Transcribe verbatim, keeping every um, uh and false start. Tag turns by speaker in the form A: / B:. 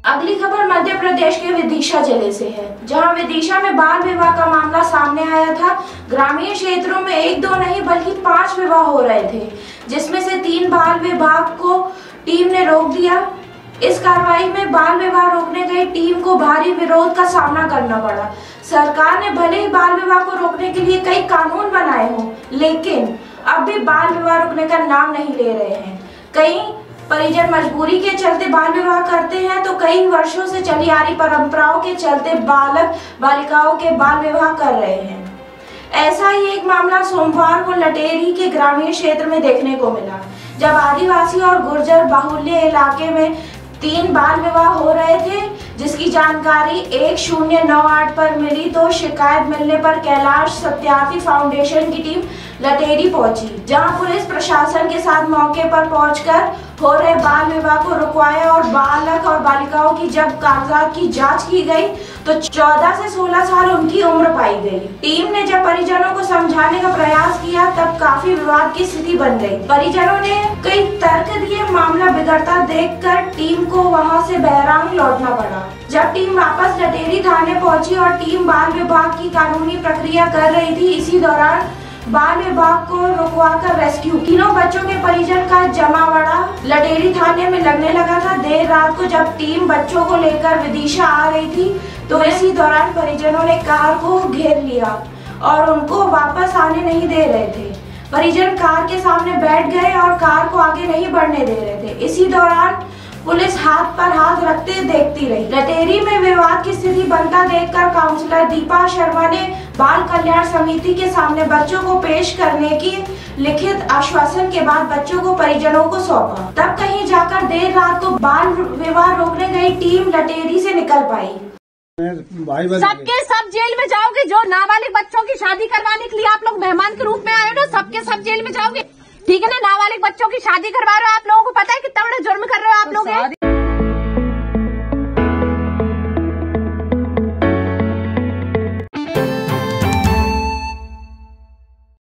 A: अगली खबर मध्य प्रदेश के विदिशा जिले से है, जहां विदिशा में बाल विवाह का मामला सामने आया था। ग्रामीण क्षेत्रों में एक दो नहीं बल्कि पांच विवाह हो रहे थे, जिसमें से तीन बाल विवाह को टीम ने रोक दिया। इस कार्रवाई में बाल विवाह रोकने गई टीम को भारी विरोध का सामना करना पड़ा। सरकार ने भले ही बाल विवाह को रोकने के लिए कई कानून बनाए हों, लेकिन अब भी बाल विवाह रोकने का नाम नहीं ले रहे हैं। कई परिजन मजबूरी के चलते बाल विवाह करते हैं, तो कई वर्षों से चली आ रही परंपराओं के चलते बालक बालिकाओं के बाल विवाह कर रहे हैं। ऐसा ही एक मामला सोमवार को लटेरी के ग्रामीण क्षेत्र में देखने को मिला, जब आदिवासी और गुर्जर बाहुल्य इलाके में तीन बाल विवाह हो रहे थे, जिसकी जानकारी एक शून्य नौ आठ पर मिली। तो शिकायत मिलने पर कैलाश सत्यार्थी फाउंडेशन की टीम लटेरी पहुंची, जहां पुलिस प्रशासन के साथ मौके पर पहुंचकर हो रहे बाल विवाह को रुकवाया और बालक और बालिकाओं की जब कागजात की जांच की गई तो चौदह से सोलह साल उनकी उम्र पाई गई। टीम ने जब परिजनों को समझाने का प्रयास किया, तब काफी विवाद की स्थिति बन गई। परिजनों ने कई तर्क दिए। मामला बिगड़ता देखकर टीम को वहां से बहराम लौटना पड़ा। जब टीम वापस लटेरी थाने पहुंची और टीम बाल विवाह की कानूनी प्रक्रिया कर रही थी, इसी दौरान बाल विवाह को रुकवाकर रेस्क्यू तीनों बच्चों के परिजन का जमावड़ा लटेरी थाने में लगने लगा था। देर रात को जब टीम बच्चों को लेकर विदिशा आ रही थी, तो इसी दौरान परिजनों ने कार को घेर लिया और उनको वापस आने नहीं दे रहे थे। परिजन कार के सामने बैठ गए और कार को आगे नहीं बढ़ने दे रहे थे। इसी दौरान पुलिस हाथ पर हाथ रखते देखती रही। लटेरी में विवाद की स्थिति बनता देखकर काउंसलर दीपा शर्मा ने बाल कल्याण समिति के सामने बच्चों को पेश करने की लिखित आश्वासन के बाद बच्चों को परिजनों को सौंपा। तब कहीं जाकर देर रात को बाल विवाह रोकने गई टीम लटेरी से निकल पाई।
B: सबके सब जेल में जाओगे। जो नाबालिग बच्चों की शादी करवाने के लिए आप लोग मेहमान के रूप में आए हो ना, सबके सब जेल में जाओगे। ठीक है ना, नाबालिग बच्चों की शादी करवा रहे हो। आप लोगों को पता है कितना बड़ा जुर्म कर रहे हो आप लोग।